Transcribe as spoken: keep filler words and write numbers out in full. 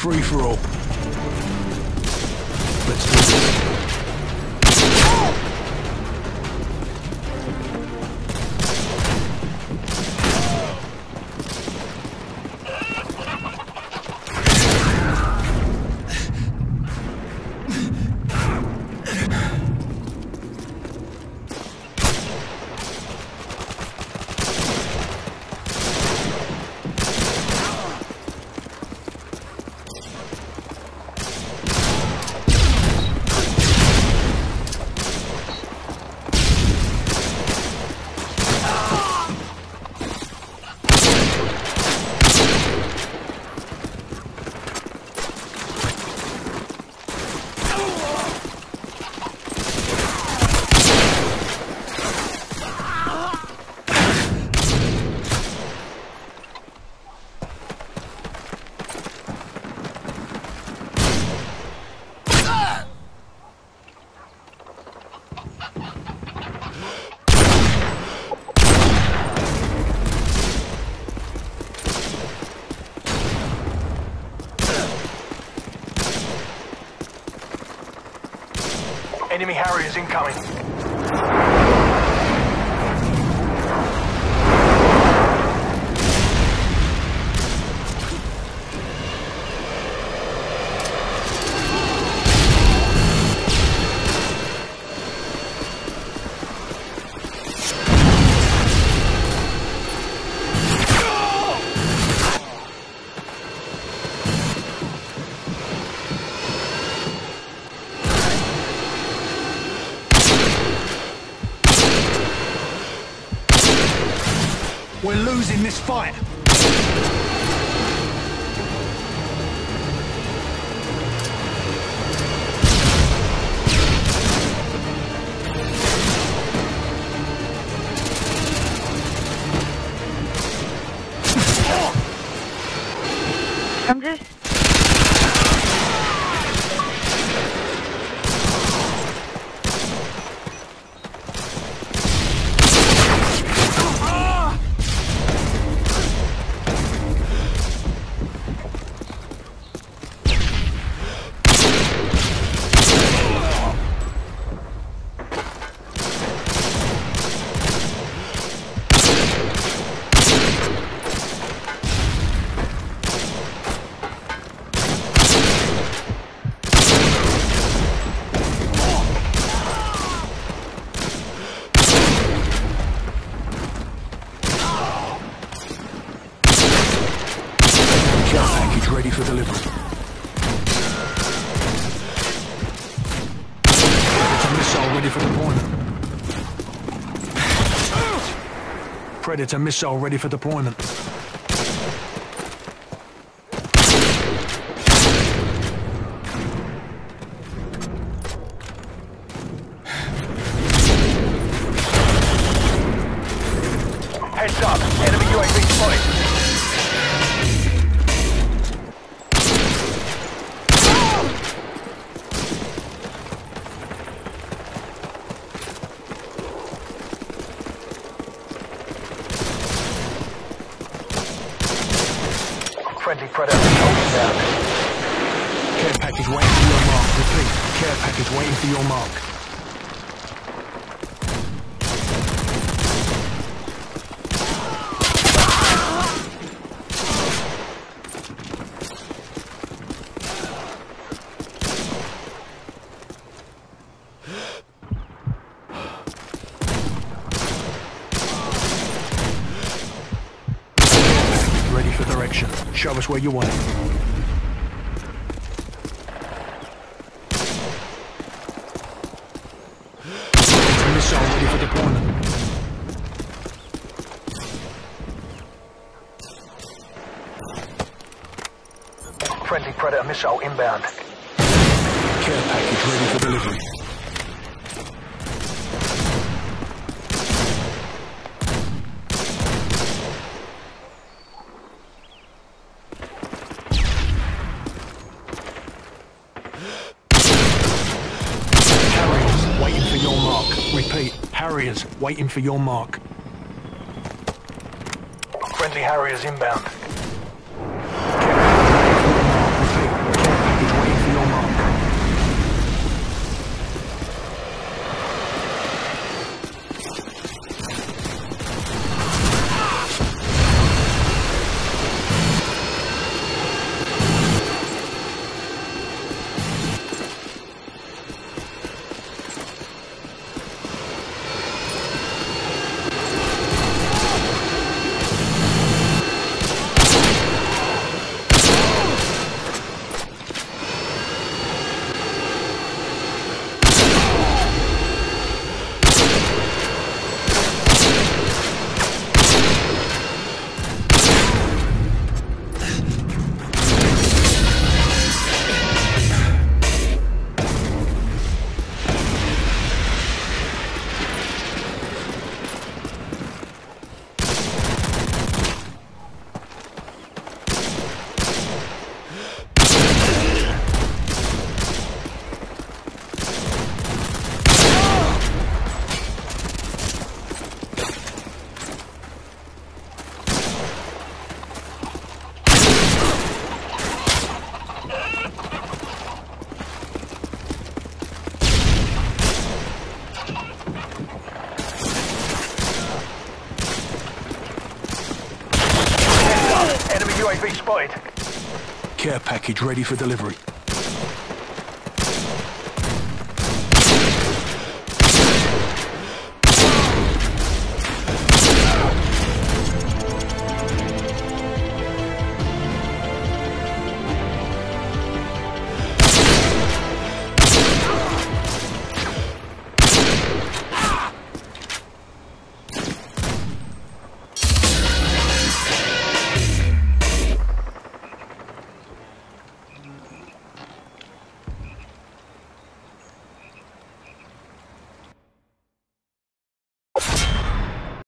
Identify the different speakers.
Speaker 1: Free for all. Let's do this.
Speaker 2: Enemy Harriers incoming.
Speaker 1: We're losing this fight.
Speaker 3: I'm just...
Speaker 1: Ready for delivery. Predator missile ready for deployment. Predator missile ready for deployment.
Speaker 2: Heads up, enemy U A V spotted. Friendly Predator holding down.
Speaker 1: Care package waiting for your mark. Repeat. Care package waiting for your mark. Ready for direction. Show us where you want it. Missile ready for deployment.
Speaker 2: Friendly Predator missile inbound.
Speaker 1: Care package ready for delivery. Waiting for your mark. Repeat. Harriers waiting for your mark.
Speaker 2: Friendly Harriers inbound.
Speaker 1: Repeat. Care package ready for delivery.